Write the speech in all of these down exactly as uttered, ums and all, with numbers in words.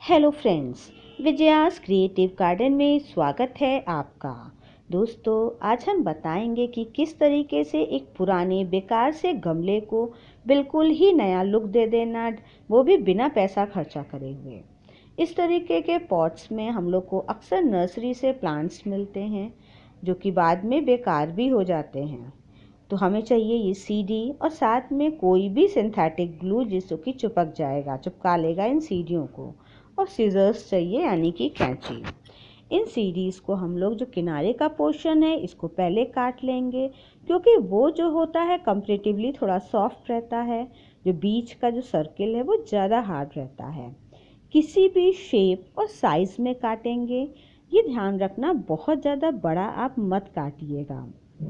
Hello friends, विजयास creative garden में स्वागत है आपका। दोस्तों, आज हम बताएंगे कि किस तरीके से एक पुराने बेकार से गमले को बिल्कुल ही नया लुक दे देना, वो भी बिना पैसा खर्चा करे हुए। इस तरीके के पॉट्स में हम लोग को अक्सर नर्सरी से प्लांट्स मिलते हैं जो कि बाद में बेकार भी हो जाते हैं। तो हमें चाहिए ये सीडी और साथ में कोई भी सिंथेटिक ग्लू जिससे कि चिपक जाएगा, चिपका लेगा इन सीढ़ियों को, और सीजर्स चाहिए यानी कि कैंची। इन सीरीज़ को हम लोग जो किनारे का पोर्शन है इसको पहले काट लेंगे, क्योंकि वो जो होता है कंपैरेटिवली थोड़ा सॉफ्ट रहता है। जो बीच का जो सर्किल है वो ज़्यादा हार्ड रहता है। किसी भी शेप और साइज़ में काटेंगे, ये ध्यान रखना बहुत ज़्यादा बड़ा आप मत काटिएगा।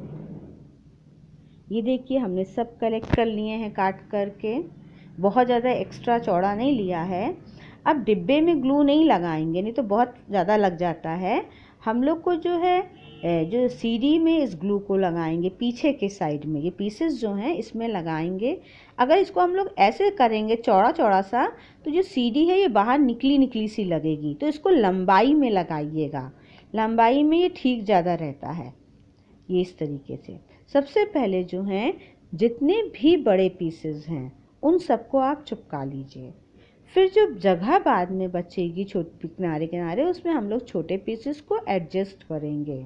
ये देखिए, हमने सब कलेक्ट कर लिए हैं काट करके, बहुत ज़्यादा एक्स्ट्रा चौड़ा नहीं लिया है। अब डिब्बे में ग्लू नहीं लगाएंगे, नहीं तो बहुत ज़्यादा लग जाता है। हम लोग को जो है जो सीढ़ी में इस ग्लू को लगाएंगे, पीछे के साइड में ये पीसेस जो हैं इसमें लगाएंगे। अगर इसको हम लोग ऐसे करेंगे चौड़ा चौड़ा सा, तो जो सीढ़ी है ये बाहर निकली निकली सी लगेगी। तो इसको लंबाई में लगाइएगा, लंबाई में ये ठीक ज़्यादा रहता है। ये इस तरीके से सबसे पहले जो हैं जितने भी बड़े पीसेस हैं उन सबको आप चिपका लीजिए। फिर जो जगह बाद में बचेगी छोटे किनारे किनारे, उसमें हम लोग छोटे पीसेस को एडजस्ट करेंगे।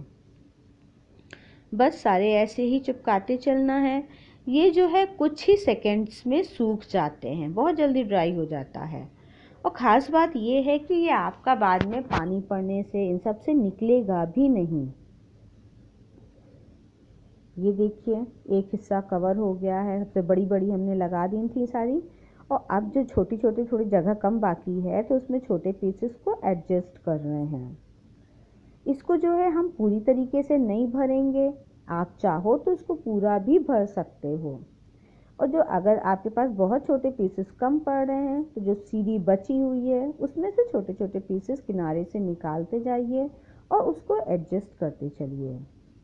बस सारे ऐसे ही चिपकाते चलना है। ये जो है कुछ ही सेकंड्स में सूख जाते हैं, बहुत जल्दी ड्राई हो जाता है। और ख़ास बात ये है कि ये आपका बाद में पानी पड़ने से इन सब से निकलेगा भी नहीं। ये देखिए, एक हिस्सा कवर हो गया है, सबसे बड़ी बड़ी हमने लगा दी थी सारी। और अब जो छोटी छोटी थोड़ी जगह कम बाकी है, तो उसमें छोटे पीसेस को एडजस्ट कर रहे हैं। इसको जो है हम पूरी तरीके से नहीं भरेंगे, आप चाहो तो इसको पूरा भी भर सकते हो। और जो अगर आपके पास बहुत छोटे पीसेस कम पड़ रहे हैं, तो जो सीढ़ी बची हुई है उसमें से छोटे छोटे पीसेस किनारे से निकालते जाइए और उसको एडजस्ट करते चलिए।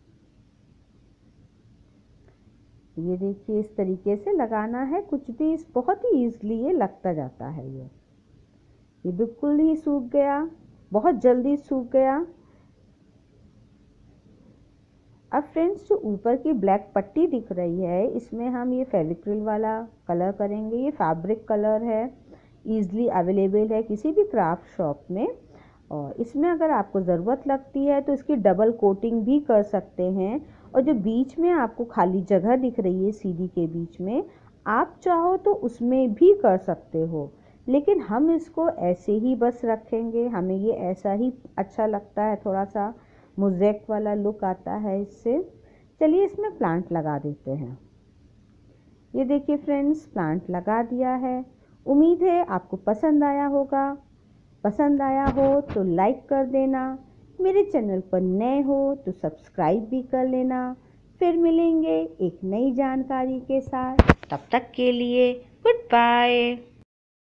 ये देखिए, इस तरीके से लगाना है। कुछ भी इस बहुत ही ईजिली ये लगता जाता है। ये ये बिल्कुल ही सूख गया, बहुत जल्दी सूख गया। अब फ्रेंड्स, जो ऊपर की ब्लैक पट्टी दिख रही है, इसमें हम ये फेविक्रिल वाला कलर करेंगे। ये फैब्रिक कलर है, ईजिली अवेलेबल है किसी भी क्राफ्ट शॉप में। और इसमें अगर आपको ज़रूरत लगती है तो इसकी डबल कोटिंग भी कर सकते हैं। और जो बीच में आपको खाली जगह दिख रही है सीढ़ी के बीच में, आप चाहो तो उसमें भी कर सकते हो, लेकिन हम इसको ऐसे ही बस रखेंगे। हमें ये ऐसा ही अच्छा लगता है, थोड़ा सा मोज़ेक वाला लुक आता है इससे। चलिए इसमें प्लांट लगा देते हैं। ये देखिए फ्रेंड्स, प्लांट लगा दिया है। उम्मीद है आपको पसंद आया होगा। पसंद आया हो तो लाइक कर देना, मेरे चैनल पर नए हो तो सब्सक्राइब भी कर लेना। फिर मिलेंगे एक नई जानकारी के साथ, तब तक के लिए गुड बाय।